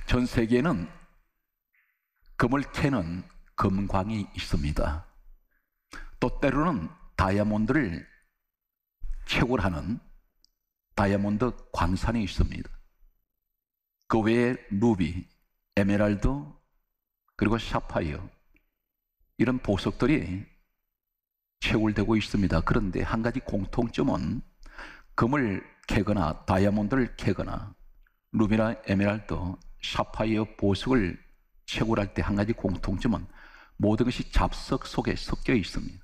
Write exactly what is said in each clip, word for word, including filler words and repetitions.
전 세계에는 금을 캐는 금광이 있습니다. 또 때로는 다이아몬드를 채굴하는 다이아몬드 광산이 있습니다. 그 외에 루비, 에메랄드, 그리고 사파이어, 이런 보석들이 채굴되고 있습니다. 그런데 한 가지 공통점은 금을 캐거나 다이아몬드를 캐거나 루비나 에메랄드, 사파이어 보석을 채굴할 때 한 가지 공통점은 모든 것이 잡석 속에 섞여 있습니다.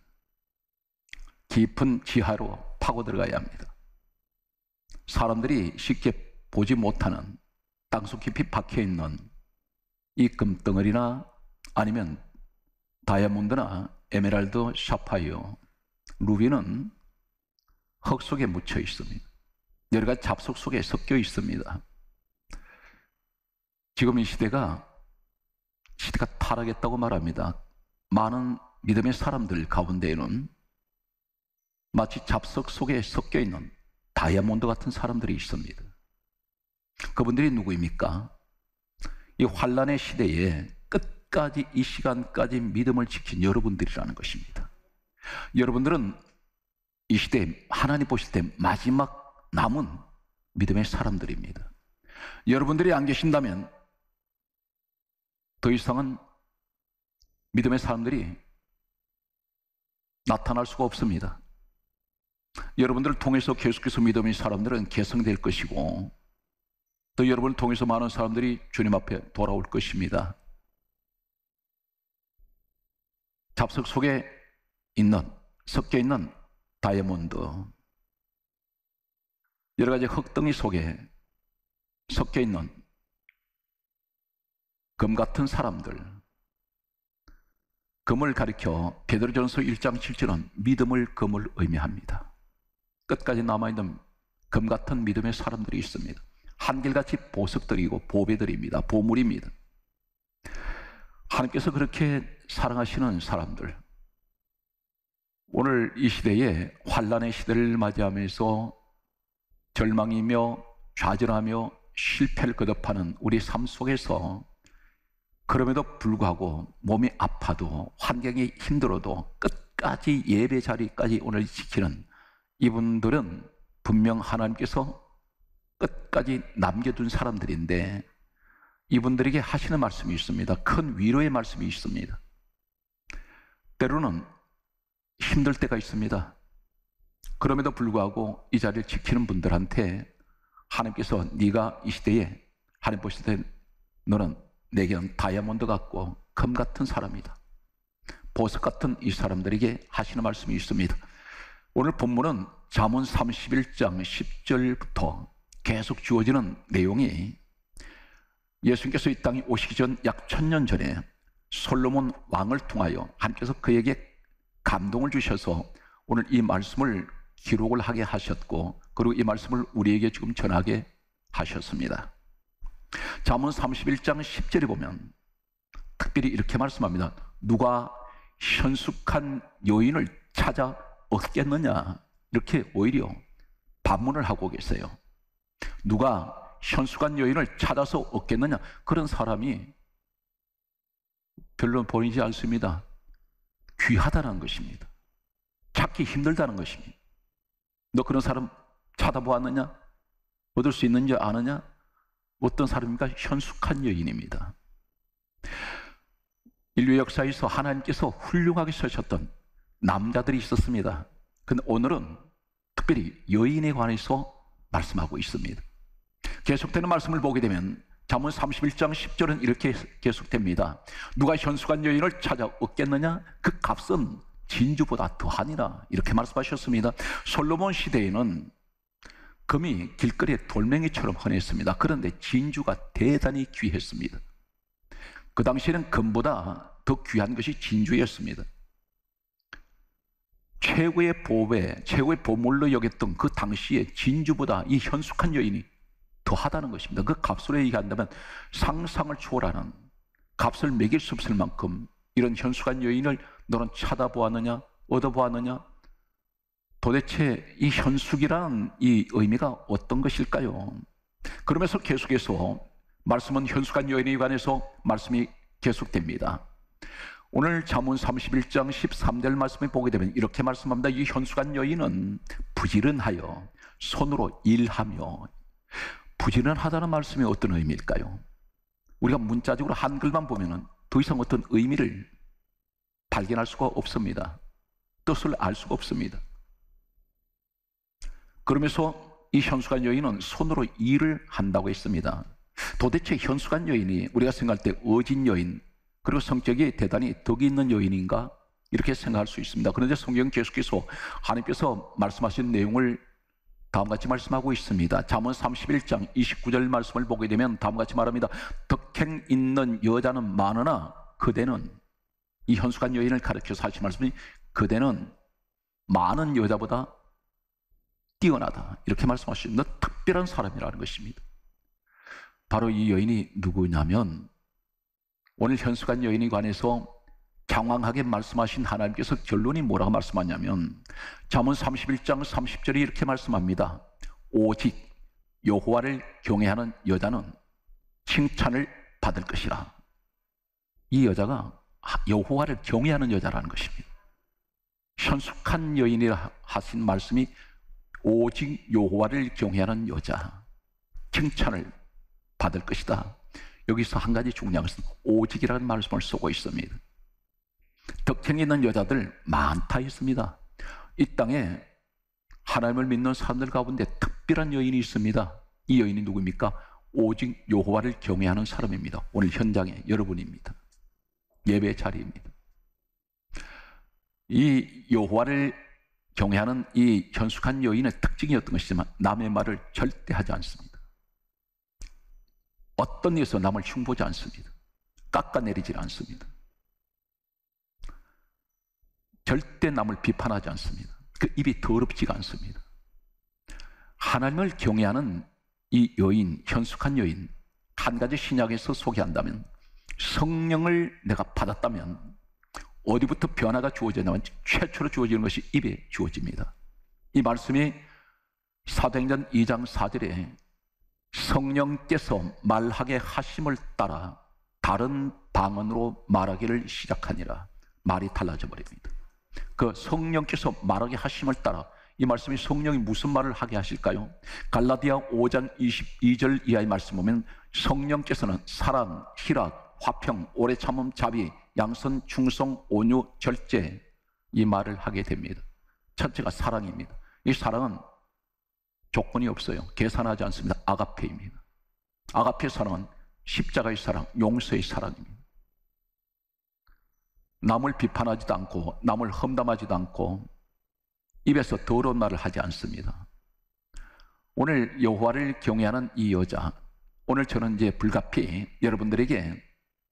깊은 지하로 파고 들어가야 합니다. 사람들이 쉽게 보지 못하는 땅속 깊이 박혀 있는 이 금덩어리나 아니면 다이아몬드나 에메랄드, 사파이어, 루비는 흙 속에 묻혀 있습니다. 여러 가지 잡석 속에 섞여 있습니다. 지금 이 시대가 시대가 타락했다고 말합니다. 많은 믿음의 사람들 가운데에는 마치 잡석 속에 섞여 있는 다이아몬드 같은 사람들이 있습니다. 그분들이 누구입니까? 이 환란의 시대에 끝까지 이 시간까지 믿음을 지킨 여러분들이라는 것입니다. 여러분들은 이 시대에 하나님 보실 때 마지막 남은 믿음의 사람들입니다. 여러분들이 안 계신다면 더 이상은 믿음의 사람들이 나타날 수가 없습니다. 여러분들을 통해서 계속해서 믿음의 사람들은 개성될 것이고, 또 여러분을 통해서 많은 사람들이 주님 앞에 돌아올 것입니다. 잡석 속에 있는, 섞여 있는 다이아몬드, 여러 가지 흙덩이 속에 섞여 있는 금 같은 사람들, 금을 가리켜 베드로전서 일 장 칠 절은 믿음을 금을 의미합니다. 끝까지 남아있는 금 같은 믿음의 사람들이 있습니다. 한결같이 보석들이고 보배들입니다. 보물입니다. 하나님께서 그렇게 사랑하시는 사람들, 오늘 이 시대에 환란의 시대를 맞이하면서 절망이며 좌절하며 실패를 거듭하는 우리 삶 속에서 그럼에도 불구하고 몸이 아파도 환경이 힘들어도 끝까지 예배 자리까지 오늘 지키는 이분들은 분명 하나님께서 끝까지 남겨둔 사람들인데, 이분들에게 하시는 말씀이 있습니다. 큰 위로의 말씀이 있습니다. 때로는 힘들 때가 있습니다. 그럼에도 불구하고 이 자리를 지키는 분들한테 하나님께서 네가 이 시대에 하나님 보실 때 너는 내게는 다이아몬드 같고 금 같은 사람이다, 보석 같은 이 사람들에게 하시는 말씀이 있습니다. 오늘 본문은 잠언 삼십일 장 십 절부터 계속 주어지는 내용이 예수님께서 이 땅에 오시기 전 약 천년 전에 솔로몬 왕을 통하여 하나님께서 그에게 감동을 주셔서 오늘 이 말씀을 기록을 하게 하셨고, 그리고 이 말씀을 우리에게 지금 전하게 하셨습니다. 잠언 삼십일 장 십 절에 보면 특별히 이렇게 말씀합니다. 누가 현숙한 여인을 찾아 얻겠느냐, 이렇게 오히려 반문을 하고 계세요. 누가 현숙한 여인을 찾아서 얻겠느냐, 그런 사람이 별로 보이지 않습니다. 귀하다는 것입니다. 찾기 힘들다는 것입니다. 너 그런 사람 찾아보았느냐? 얻을 수 있는지 아느냐? 어떤 사람입니까? 현숙한 여인입니다. 인류 역사에서 하나님께서 훌륭하게 쓰셨던 남자들이 있었습니다. 근데 오늘은 특별히 여인에 관해서 말씀하고 있습니다. 계속되는 말씀을 보게 되면 잠언 삼십일 장 십 절은 이렇게 계속됩니다. 누가 현숙한 여인을 찾아 얻겠느냐? 그 값은 진주보다 더하니라, 이렇게 말씀하셨습니다. 솔로몬 시대에는 금이 길거리에 돌멩이처럼 흔했습니다. 그런데 진주가 대단히 귀했습니다. 그 당시에는 금보다 더 귀한 것이 진주였습니다. 최고의 보배, 최고의 보물로 여겼던 그 당시에 진주보다 이 현숙한 여인이 더하다는 것입니다. 그 값으로 얘기한다면 상상을 초월하는 값을 매길 수 없을 만큼 이런 현숙한 여인을 너는 찾아보았느냐? 얻어보았느냐? 도대체 이 현숙이란 이 의미가 어떤 것일까요? 그러면서 계속해서 말씀은 현숙한 여인에 관해서 말씀이 계속됩니다. 오늘 잠언 삼십일 장 십삼 절 말씀을 보게 되면 이렇게 말씀합니다. 이 현숙한 여인은 부지런하여 손으로 일하며. 부지런하다는 말씀이 어떤 의미일까요? 우리가 문자적으로 한글만 보면 더 이상 어떤 의미를 발견할 수가 없습니다. 뜻을 알 수가 없습니다. 그러면서 이 현숙한 여인은 손으로 일을 한다고 했습니다. 도대체 현숙한 여인이 우리가 생각할 때 어진 여인, 그리고 성격이 대단히 덕이 있는 여인인가? 이렇게 생각할 수 있습니다. 그런데 성경 계속해서 하나님께서 말씀하신 내용을 다음과 같이 말씀하고 있습니다. 잠언 삼십일 장 이십구 절 말씀을 보게 되면 다음과 같이 말합니다. 덕행 있는 여자는 많으나 그대는, 이 현숙한 여인을 가르쳐서 하신 말씀이 그대는 많은 여자보다 뛰어나다, 이렇게 말씀하시는 특별한 사람이라는 것입니다. 바로 이 여인이 누구냐면 오늘 현숙한 여인에 관해서 장황하게 말씀하신 하나님께서 결론이 뭐라고 말씀하냐면 잠언 삼십일 장 삼십 절에 이렇게 말씀합니다. 오직 여호와를 경외하는 여자는 칭찬을 받을 것이라. 이 여자가 여호와를 경외하는 여자라는 것입니다. 현숙한 여인이라 하신 말씀이 오직 여호와를 경외하는 여자, 칭찬을 받을 것이다. 여기서 한 가지 중요한 것은 오직이라는 말씀을 쓰고 있습니다. 덕행 있는 여자들 많다 있습니다. 이 땅에 하나님을 믿는 사람들 가운데 특별한 여인이 있습니다. 이 여인이 누구입니까? 오직 여호와를 경외하는 사람입니다. 오늘 현장에 여러분입니다. 예배 자리입니다. 이 여호와를 경외하는 이 현숙한 여인의 특징이었던 것이지만 남의 말을 절대 하지 않습니다. 어떤 일에서 남을 흉보지 않습니다. 깎아내리지 않습니다. 절대 남을 비판하지 않습니다. 그 입이 더럽지가 않습니다. 하나님을 경외하는 이 여인, 현숙한 여인, 한 가지 신약에서 소개한다면 성령을 내가 받았다면 어디부터 변화가 주어지냐면 최초로 주어지는 것이 입에 주어집니다. 이 말씀이 사도행전 이 장 사 절에 성령께서 말하게 하심을 따라 다른 방언으로 말하기를 시작하니라. 말이 달라져 버립니다. 그 성령께서 말하게 하심을 따라, 이 말씀이 성령이 무슨 말을 하게 하실까요? 갈라디아 오 장 이십이 절 이하의 말씀 보면 성령께서는 사랑, 희락, 화평, 오래 참음, 자비, 양선, 충성, 온유, 절제, 이 말을 하게 됩니다. 첫째가 사랑입니다. 이 사랑은 조건이 없어요. 계산하지 않습니다. 아가페입니다. 아가페 사랑은 십자가의 사랑, 용서의 사랑입니다. 남을 비판하지도 않고 남을 험담하지도 않고 입에서 더러운 말을 하지 않습니다. 오늘 여호와를 경외하는 이 여자, 오늘 저는 이제 불가피 여러분들에게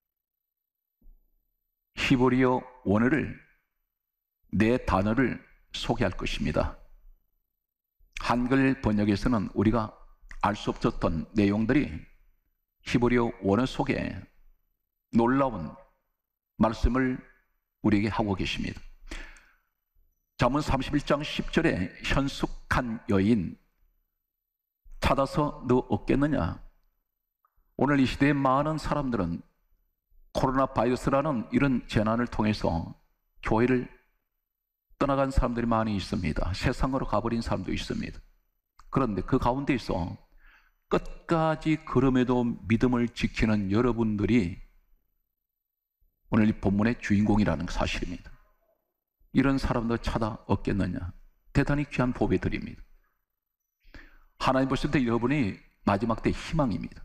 히브리어 원어를 네 단어를 소개할 것입니다. 한글 번역에서는 우리가 알 수 없었던 내용들이 히브리어 원어 속에 놀라운 말씀을 우리에게 하고 계십니다. 잠언 삼십일 장 십 절에 현숙한 여인 찾아서 너 없겠느냐? 오늘 이 시대의 많은 사람들은 코로나 바이러스라는 이런 재난을 통해서 교회를 떠나간 사람들이 많이 있습니다. 세상으로 가버린 사람도 있습니다. 그런데 그 가운데서 끝까지 그럼에도 믿음을 지키는 여러분들이 오늘 이 본문의 주인공이라는 사실입니다. 이런 사람들 찾아 얻겠느냐? 대단히 귀한 보배 드립니다. 하나님 보실 때 여러분이 마지막 때 희망입니다.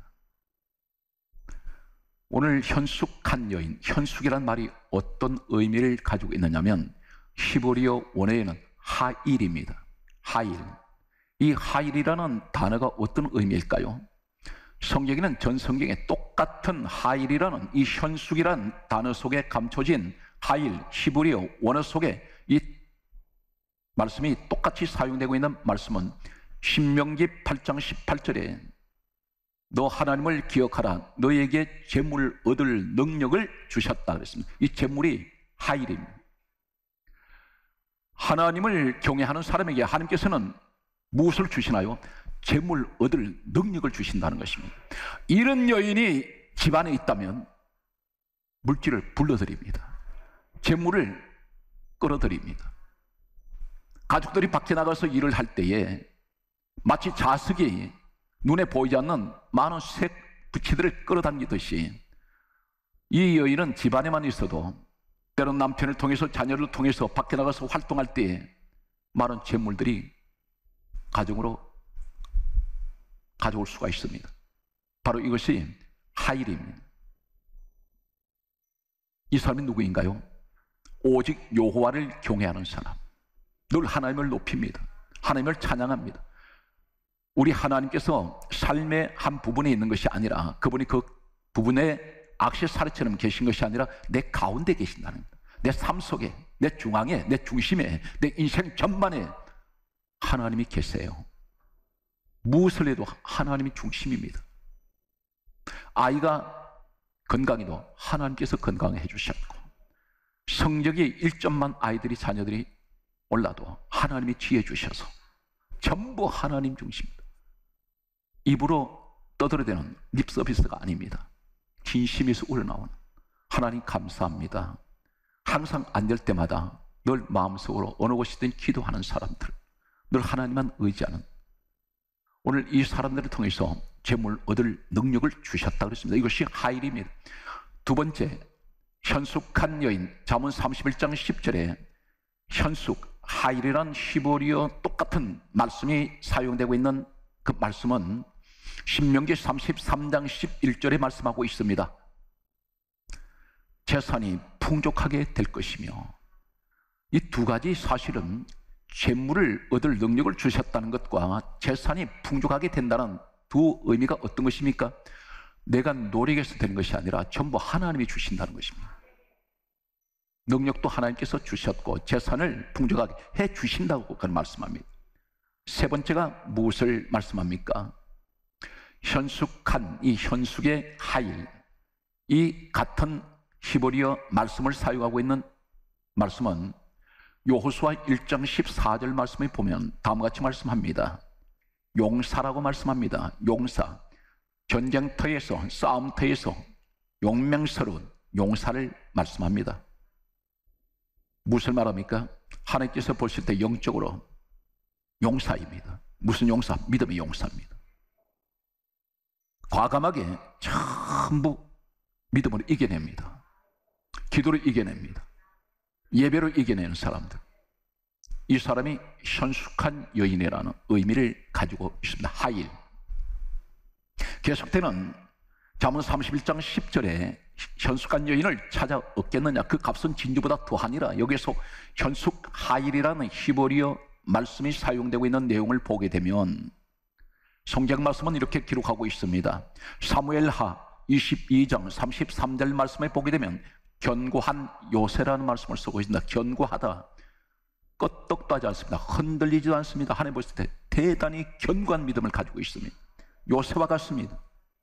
오늘 현숙한 여인, 현숙이란 말이 어떤 의미를 가지고 있느냐면 히브리어 원어에는 하일입니다. 하일. 이 하일이라는 단어가 어떤 의미일까요? 성경에는 전 성경에 똑같은 하일이라는 이 현숙이라는 단어 속에 감춰진 하일, 히브리어 원어 속에 이 말씀이 똑같이 사용되고 있는 말씀은 신명기 팔 장 십팔 절에 너 하나님을 기억하라. 너에게 재물 얻을 능력을 주셨다 그랬습니다. 이 재물이 하일입니다. 하나님을 경외하는 사람에게 하나님께서는 무엇을 주시나요? 재물 얻을 능력을 주신다는 것입니다. 이런 여인이 집안에 있다면 물질을 불러드립니다. 재물을 끌어들입니다. 가족들이 밖에 나가서 일을 할 때에 마치 자석이 눈에 보이지 않는 많은 색 부치들을 끌어당기듯이 이 여인은 집안에만 있어도 때론 남편을 통해서 자녀를 통해서 밖에 나가서 활동할 때에 많은 재물들이 가정으로 가져올 수가 있습니다. 바로 이것이 하일입니다. 이 사람이 누구인가요? 오직 여호와를 경외하는 사람, 늘 하나님을 높입니다. 하나님을 찬양합니다. 우리 하나님께서 삶의 한 부분에 있는 것이 아니라 그분이 그 부분에 악세사리처럼 계신 것이 아니라 내 가운데 계신다는 겁니다. 내 삶 속에, 내 중앙에, 내 중심에, 내 인생 전반에 하나님이 계세요. 무엇을 해도 하나님이 중심입니다. 아이가 건강해도 하나님께서 건강해 주셨고, 성적이 일 점만 아이들이 자녀들이 올라도 하나님이 지혜 주셔서 전부 하나님 중심입니다. 입으로 떠들어대는 립 서비스가 아닙니다. 진심에서 우러나오는 하나님 감사합니다. 항상 안 될 때마다 늘 마음속으로 어느 곳이든 기도하는 사람들, 늘 하나님만 의지하는, 오늘 이 사람들을 통해서 재물 얻을 능력을 주셨다고 그랬습니다. 이것이 하일입니다. 두 번째, 현숙한 여인, 잠언 삼십일 장 십 절에 현숙, 하일이란 히브리어 똑같은 말씀이 사용되고 있는 그 말씀은 신명기 삼십삼 장 십일 절에 말씀하고 있습니다. 재산이 풍족하게 될 것이며, 이 두 가지 사실은 재물을 얻을 능력을 주셨다는 것과 재산이 풍족하게 된다는 두 의미가 어떤 것입니까? 내가 노력해서 되는 것이 아니라 전부 하나님이 주신다는 것입니다. 능력도 하나님께서 주셨고 재산을 풍족하게 해 주신다고 그런 말씀합니다. 세 번째가 무엇을 말씀합니까? 현숙한, 이 현숙의 하일, 이 같은 히브리어 말씀을 사용하고 있는 말씀은 여호수아 일 장 십사 절 말씀에 보면 다음과 같이 말씀합니다. 용사라고 말씀합니다. 용사, 전쟁터에서, 싸움터에서 용맹스러운 용사를 말씀합니다. 무엇을 말합니까? 하나님께서 보실 때 영적으로 용사입니다. 무슨 용사? 믿음의 용사입니다. 과감하게 전부 믿음으로 이겨냅니다. 기도로 이겨냅니다. 예배로 이겨내는 사람들, 이 사람이 현숙한 여인이라는 의미를 가지고 있습니다. 하일. 계속되는 잠언 삼십일 장 십 절에 현숙한 여인을 찾아 얻겠느냐, 그 값은 진주보다 더하니라. 여기서 현숙 하일이라는 히브리어 말씀이 사용되고 있는 내용을 보게 되면 성경 말씀은 이렇게 기록하고 있습니다. 사무엘하 이십이 장 삼십삼 절 말씀에 보게 되면 견고한 요새라는 말씀을 쓰고 있습니다. 견고하다, 끄떡도 하지 않습니다. 흔들리지도 않습니다. 하나님 보실 때 대단히 견고한 믿음을 가지고 있습니다. 요새와 같습니다.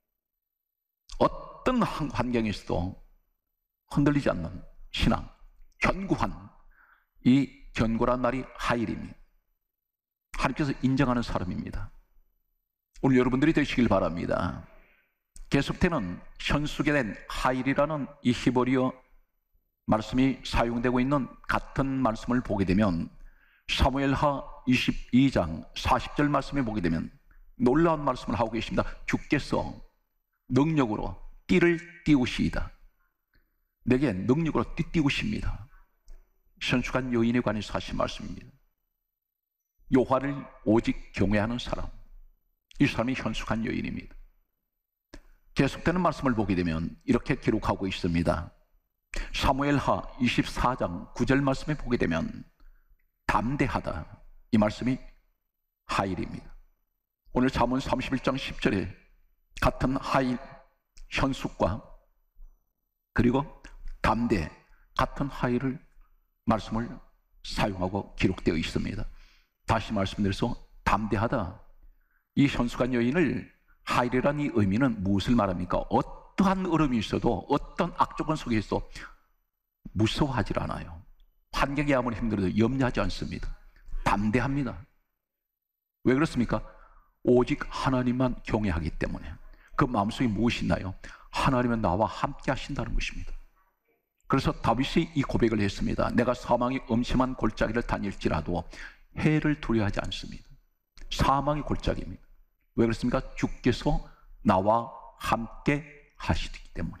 어떤 환경에서도 흔들리지 않는 신앙, 견고한, 이 견고란 말이 하일입니다. 하나님께서 인정하는 사람입니다. 오늘 여러분들이 되시길 바랍니다. 계속되는 현숙에 된 하일이라는 이 히브리어 말씀이 사용되고 있는 같은 말씀을 보게 되면 사무엘하 이십이 장 사십 절 말씀에 보게 되면 놀라운 말씀을 하고 계십니다. 주께서 능력으로 띠를 띄우시이다. 내게 능력으로 띠 띄우십니다. 현숙한 여인에 관해서 하신 말씀입니다. 여호와를 오직 경외하는 사람, 이 사람이 현숙한 여인입니다. 계속되는 말씀을 보게 되면 이렇게 기록하고 있습니다. 사무엘하 이십사 장 구 절 말씀에 보게 되면 담대하다, 이 말씀이 하일입니다. 오늘 잠언 삼십일 장 십 절에 같은 하일, 현숙과 그리고 담대, 같은 하일을 말씀을 사용하고 기록되어 있습니다. 다시 말씀드려서 담대하다, 이 현숙한 여인을 하일이라는 이 의미는 무엇을 말합니까? 어떠한 어려움이 있어도, 어떤 악조건 속에 있어 무서워하지 않아요. 환경이 아무리 힘들어도 염려하지 않습니다. 담대합니다. 왜 그렇습니까? 오직 하나님만 경외하기 때문에 그 마음속에 무엇이 있나요? 하나님은 나와 함께 하신다는 것입니다. 그래서 다윗이 이 고백을 했습니다. 내가 사망의 음침한 골짜기를 다닐지라도 해를 두려워하지 않습니다. 사망의 골짜기입니다. 왜 그렇습니까? 주께서 나와 함께 하시기 때문에.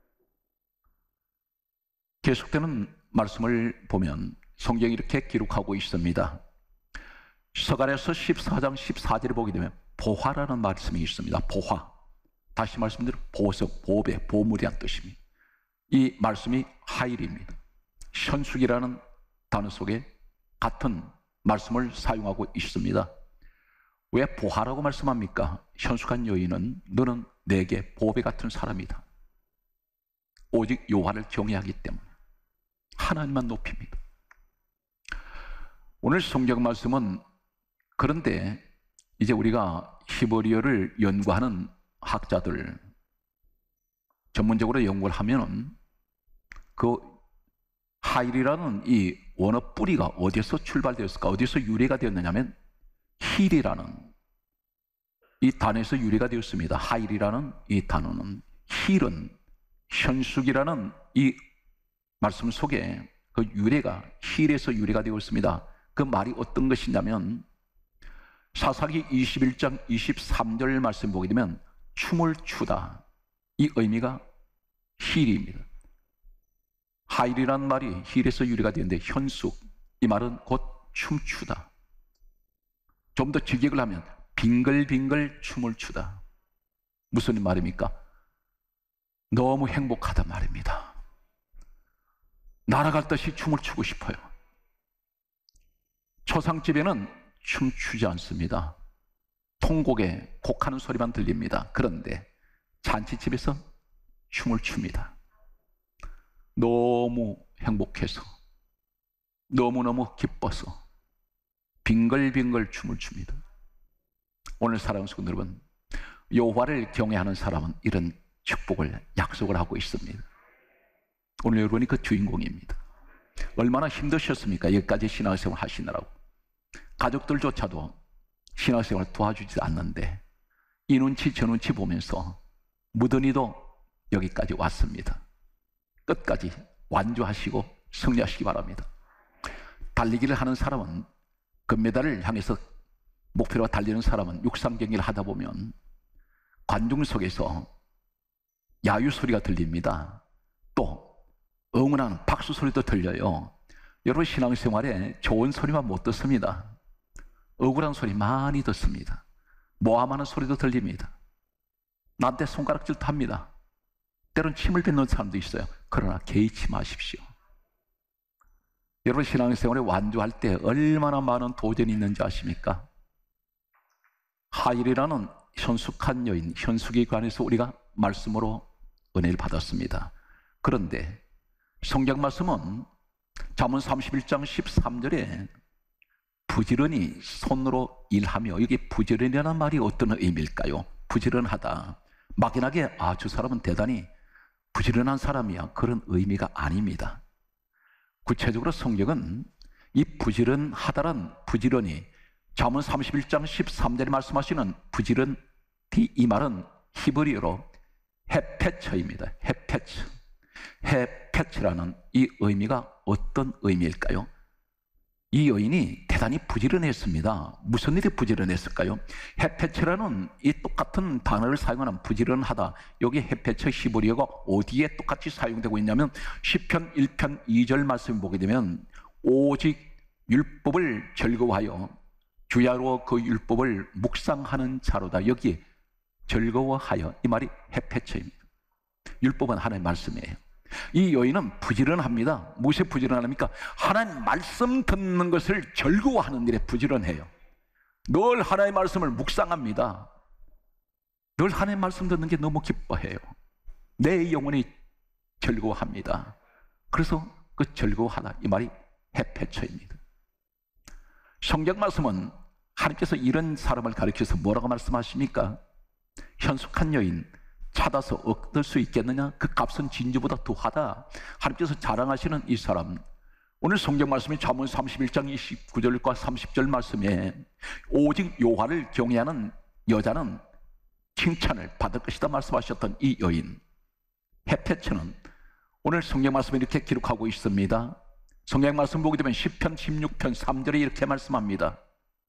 계속되는 말씀을 보면 성경이 이렇게 기록하고 있습니다. 서간에서 십사 장 십사 절을 보게 되면 보화라는 말씀이 있습니다. 보화. 다시 말씀드리면 보석, 보배, 보물이란 뜻입니다. 이 말씀이 하일입니다. 현숙이라는 단어 속에 같은 말씀을 사용하고 있습니다. 왜 보화라고 말씀합니까? 현숙한 여인은 너는 내게 보배 같은 사람이다. 오직 여호와를 경외하기 때문에 하나님만 높입니다. 오늘 성경 말씀은 그런데 이제 우리가 히브리어를 연구하는 학자들 전문적으로 연구를 하면은 그 하일이라는 이 원어 뿌리가 어디서 출발되었을까? 어디서 유래가 되었느냐면 힐이라는 이 단어에서 유래가 되었습니다. 하일이라는 이 단어는 힐은 현숙이라는 이 말씀 속에 그 유래가 힐에서 유래가 되었습니다. 그 말이 어떤 것이냐면 사사기 이십일 장 이십삼 절 말씀 보게 되면 춤을 추다. 이 의미가 힐입니다. 하일이란 말이 힐에서 유래가 되는데 현숙, 이 말은 곧 춤추다. 좀 더 직역을 하면 빙글빙글 춤을 추다. 무슨 말입니까? 너무 행복하다 말입니다. 날아갈 듯이 춤을 추고 싶어요. 초상집에는 춤추지 않습니다. 통곡에 곡하는 소리만 들립니다. 그런데 잔치집에서 춤을 춥니다. 너무 행복해서, 너무너무 기뻐서 빙글빙글 춤을 춥니다. 오늘 사랑하는 성도 여러분, 여호와를 경외하는 사람은 이런 축복을 약속을 하고 있습니다. 오늘 여러분이 그 주인공입니다. 얼마나 힘드셨습니까? 여기까지 신앙생활 하시느라고. 가족들조차도 신앙생활 도와주지 않는데 이 눈치 저 눈치 보면서 무던히도 여기까지 왔습니다. 끝까지 완주하시고 승리하시기 바랍니다. 달리기를 하는 사람은 금메달을 향해서 목표로 달리는 사람은 육상 경기를 하다 보면 관중석에서 야유 소리가 들립니다. 또 응원하는 박수 소리도 들려요. 여러분 신앙생활에 좋은 소리만 못 듣습니다. 억울한 소리 많이 듣습니다. 모함하는 소리도 들립니다. 나한테 손가락질도 합니다. 때론 침을 뱉는 사람도 있어요. 그러나 개의치 마십시오. 여러분 신앙생활에 완주할 때 얼마나 많은 도전이 있는지 아십니까? 하일이라는 현숙한 여인, 현숙에 관해서 우리가 말씀으로 은혜를 받았습니다. 그런데 성경 말씀은 잠언 삼십일 장 십삼 절에 부지런히 손으로 일하며, 여기 부지런이라는 말이 어떤 의미일까요? 부지런하다. 막연하게 아, 저 사람은 대단히 부지런한 사람이야, 그런 의미가 아닙니다. 구체적으로 성경은 이 부지런하다란 부지런히 잠언 삼십일 장 십삼 절에 말씀하시는 부지런히, 이 말은 히브리어로 헤페처입니다. 헤페처. 헤페처라는 이 의미가 어떤 의미일까요? 이 여인이 대단히 부지런했습니다. 무슨 일이 부지런했을까요? 헤페처라는 이 똑같은 단어를 사용하는 부지런하다, 여기 헤페처 히브리어가 어디에 똑같이 사용되고 있냐면 시편 일 편 이 절 말씀을 보게 되면 오직 율법을 즐거워하여 주야로 그 율법을 묵상하는 자로다. 여기 즐거워하여, 이 말이 헤페처입니다. 율법은 하나님의 말씀이에요. 이 여인은 부지런합니다. 무엇에 부지런합니까? 하나님 말씀 듣는 것을 즐거워하는 일에 부지런해요. 늘 하나님의 말씀을 묵상합니다. 늘 하나님의 말씀 듣는 게 너무 기뻐해요. 내 영혼이 즐거워합니다. 그래서 그 즐거워하다, 이 말이 헤페처입니다. 성경 말씀은 하나님께서 이런 사람을 가리켜서 뭐라고 말씀하십니까? 현숙한 여인, 찾아서 얻을 수 있겠느냐? 그 값은 진주보다 더하다. 하나님께서 자랑하시는 이 사람, 오늘 성경 말씀이 잠언 삼십일 장 이십구 절과 삼십 절 말씀에 오직 여호와를 경외하는 여자는 칭찬을 받을 것이다 말씀하셨던 이 여인 헤페츠는 오늘 성경 말씀을 이렇게 기록하고 있습니다. 성경 말씀 보게 되면 시편 십육 편 삼 절에 이렇게 말씀합니다.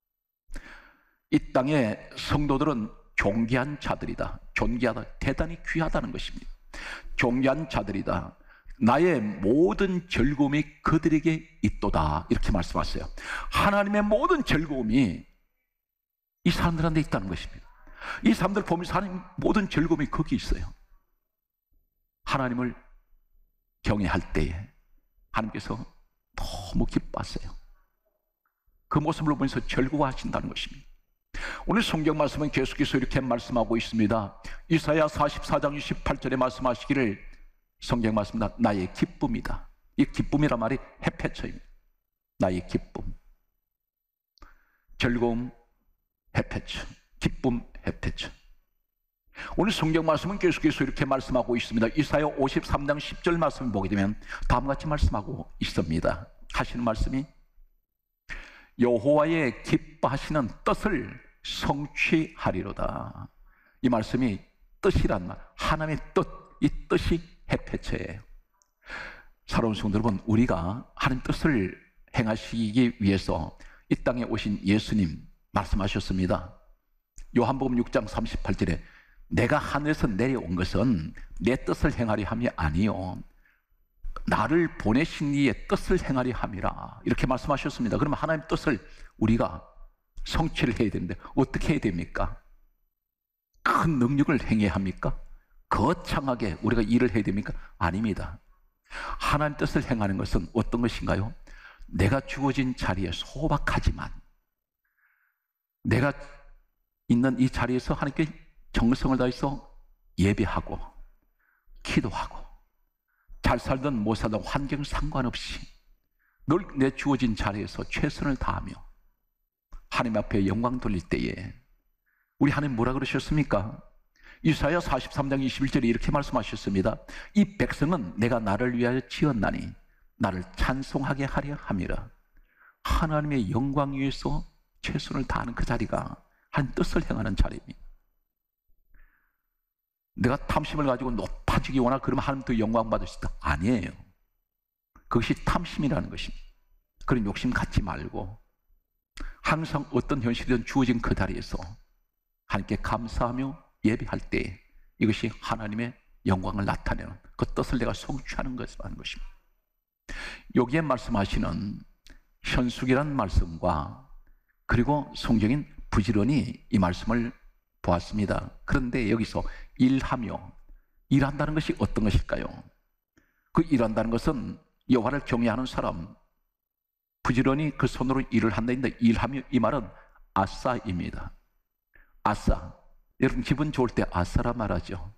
이 땅의 성도들은 존귀한 자들이다. 존귀하다, 대단히 귀하다는 것입니다. 존귀한 자들이다. 나의 모든 즐거움이 그들에게 있도다. 이렇게 말씀하세요. 하나님의 모든 즐거움이 이 사람들한테 있다는 것입니다. 이 사람들 보면서 하나님 모든 즐거움이 거기 있어요. 하나님을 경외할 때에 하나님께서 너무 기뻐하세요. 그 모습을 보면서 즐거워하신다는 것입니다. 오늘 성경 말씀은 계속해서 이렇게 말씀하고 있습니다. 이사야 사십사 장 이십팔 절에 말씀하시기를 성경 말씀입니다. 나의 기쁨이다. 이 기쁨이란 말이 헤페처입니다. 나의 기쁨, 즐거움, 헤페처, 기쁨, 헤페처. 오늘 성경 말씀은 계속해서 이렇게 말씀하고 있습니다. 이사야 오십삼 장 십 절 말씀을 보게 되면 다음과 같이 말씀하고 있습니다. 하시는 말씀이 여호와의 기뻐하시는 뜻을 성취하리로다. 이 말씀이 뜻이란 말, 하나님의 뜻, 이 뜻이 헤페처예요. 사랑하는 성도 여러분, 우리가 하나님 뜻을 행하시기 위해서 이 땅에 오신 예수님 말씀하셨습니다. 요한복음 육 장 삼십팔 절에 내가 하늘에서 내려온 것은 내 뜻을 행하리 함이 아니요 나를 보내신 이의 뜻을 행하리 함이라. 이렇게 말씀하셨습니다. 그러면 하나님의 뜻을 우리가 성취를 해야 되는데 어떻게 해야 됩니까? 큰 능력을 행해야 합니까? 거창하게 우리가 일을 해야 됩니까? 아닙니다. 하나님 뜻을 행하는 것은 어떤 것인가요? 내가 주어진 자리에 소박하지만 내가 있는 이 자리에서 하나님께 정성을 다해서 예배하고 기도하고 잘 살든 못 살든 환경 상관없이 늘 내 주어진 자리에서 최선을 다하며 하나님 앞에 영광 돌릴 때에 우리 하나님 뭐라 그러셨습니까? 이사야 사십삼 장 이십일 절에 이렇게 말씀하셨습니다. 이 백성은 내가 나를 위하여 지었나니 나를 찬송하게 하려 함이라. 하나님의 영광 위해서 최선을 다하는 그 자리가 한 뜻을 행하는 자리입니다. 내가 탐심을 가지고 높아지기 원하고 그러면 하나님 더 영광 받을 수 있다. 아니에요. 그것이 탐심이라는 것입니다. 그런 욕심 갖지 말고 항상 어떤 현실이든 주어진 그 자리에서 하나님께 감사하며 예배할 때 이것이 하나님의 영광을 나타내는 그 뜻을 내가 성취하는 것이라는 것입니다. 여기에 말씀하시는 현숙이라는 말씀과 그리고 성경인 부지런히 이 말씀을 보았습니다. 그런데 여기서 일하며 일한다는 것이 어떤 것일까요? 그 일한다는 것은 여호와를 경외하는 사람 부지런히 그 손으로 일을 한다는데 일하며 이 말은 아싸입니다. 아싸. 여러분 기분 좋을 때 아싸라 말하죠.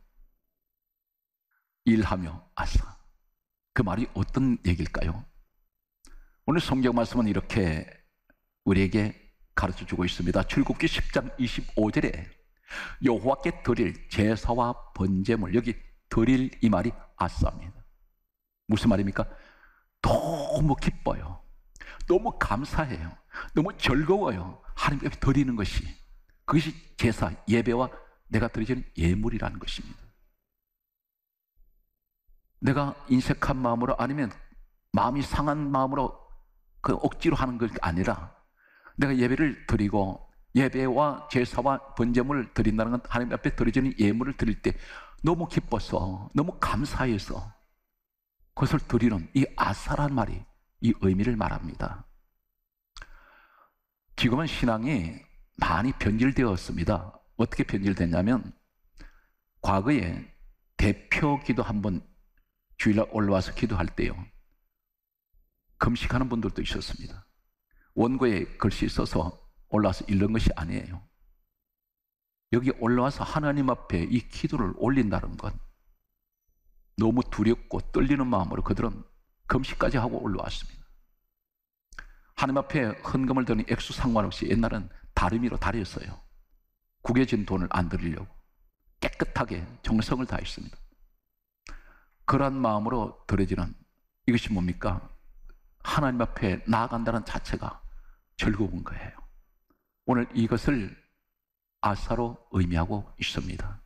일하며 아싸. 그 말이 어떤 얘기일까요? 오늘 성경 말씀은 이렇게 우리에게 가르쳐주고 있습니다. 출애굽기 십 장 이십오 절에 여호와께 드릴 제사와 번제물, 여기 드릴 이 말이 아싸입니다. 무슨 말입니까? 너무 기뻐요. 너무 감사해요. 너무 즐거워요. 하나님께 드리는 것이. 그것이 제사, 예배와 내가 드리는 예물이라는 것입니다. 내가 인색한 마음으로 아니면 마음이 상한 마음으로 그 억지로 하는 것이 아니라 내가 예배를 드리고 예배와 제사와 번제물을 드린다는 건 하나님 앞에 드려지는 예물을 드릴 때 너무 기뻐서 너무 감사해서 그것을 드리는 이 아사란 말이 이 의미를 말합니다. 지금은 신앙이 많이 변질되었습니다. 어떻게 변질됐냐면 과거에 대표 기도 한번 주일날 올라와서 기도할 때요 금식하는 분들도 있었습니다. 원고에 글씨 써서 올라와서 읽는 것이 아니에요. 여기 올라와서 하나님 앞에 이 기도를 올린다는 건 너무 두렵고 떨리는 마음으로 그들은 금식까지 하고 올라왔습니다. 하나님 앞에 헌금을 드는 액수 상관없이 옛날은 다리미로 다렸어요. 구겨진 돈을 안 드리려고 깨끗하게 정성을 다했습니다. 그러한 마음으로 드려지는 이것이 뭡니까? 하나님 앞에 나아간다는 자체가 즐거운 거예요. 오늘 이것을 아사로 의미하고 있습니다.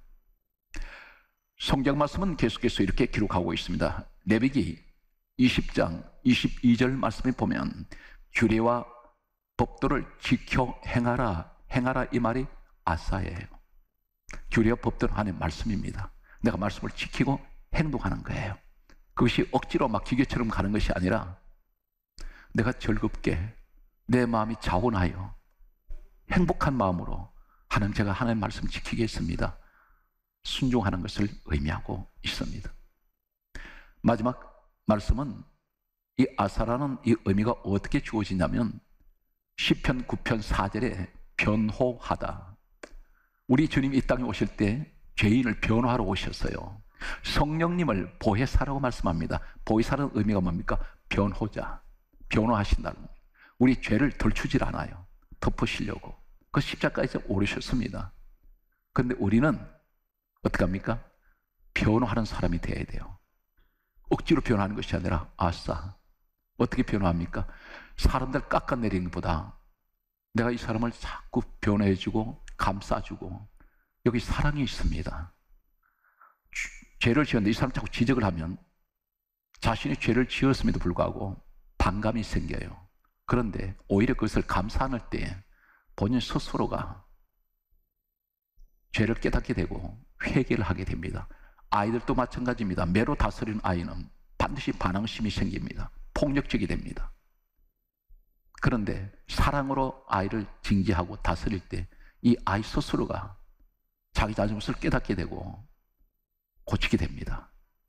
성경 말씀은 계속해서 이렇게 기록하고 있습니다. 레위기 이십 장 이십이 절 말씀에 보면 규례와 법도를 지켜 행하라, 행하라 이 말이 아사예요. 규례와 법도는 하나님의 말씀입니다. 내가 말씀을 지키고 행동하는 거예요. 그것이 억지로 막 기계처럼 가는 것이 아니라 내가 즐겁게 내 마음이 자원하여 행복한 마음으로 하나님, 제가 하나님의 말씀 지키겠습니다, 순종하는 것을 의미하고 있습니다. 마지막 말씀은 이 아사라는 이 의미가 어떻게 주어지냐면 시편 구 편 사 절에 변호하다. 우리 주님이 이 땅에 오실 때 죄인을 변호하러 오셨어요. 성령님을 보혜사라고 말씀합니다. 보혜사라는 의미가 뭡니까? 변호자, 변호하신다는 거예요. 우리 죄를 덜추질 않아요. 덮으시려고 그 십자가에서 오르셨습니다. 그런데 우리는 어떻게 합니까? 변호하는 사람이 되어야 돼요. 억지로 변호하는 것이 아니라 아싸. 어떻게 변호합니까? 사람들 깎아내리는 것보다 내가 이 사람을 자꾸 변호해주고 감싸주고, 여기 사랑이 있습니다. 죄를 지었는데 이 사람 자꾸 지적을 하면 자신이 죄를 지었음에도 불구하고 반감이 생겨요. 그런데 오히려 그것을 감싸 안을 때 본인 스스로가 죄를 깨닫게 되고 회개를 하게 됩니다. 아이들도 마찬가지입니다. 매로 다스리는 아이는 반드시 반항심이 생깁니다. 폭력적이 됩니다. 그런데 사랑으로 아이를 징계하고 다스릴 때 이 아이 스스로가 자기 잘못을 깨닫게 되고 고치게 됩니다.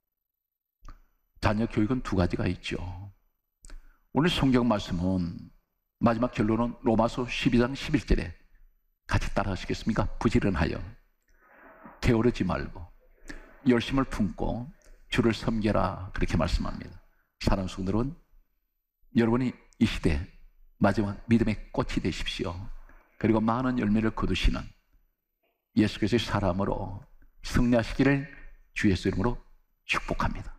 자녀 교육은 두 가지가 있죠. 오늘 성경 말씀은 마지막 결론은 로마서 십이 장 십일 절에 같이 따라 하시겠습니까? 부지런하여 게으르지 말고 열심을 품고 주를 섬겨라, 그렇게 말씀합니다. 사랑하는 성도들은 여러분이 이 시대 마지막 믿음의 꽃이 되십시오. 그리고 많은 열매를 거두시는 예수 그리스도의 사람으로 승리하시기를 주 예수 이름으로 축복합니다.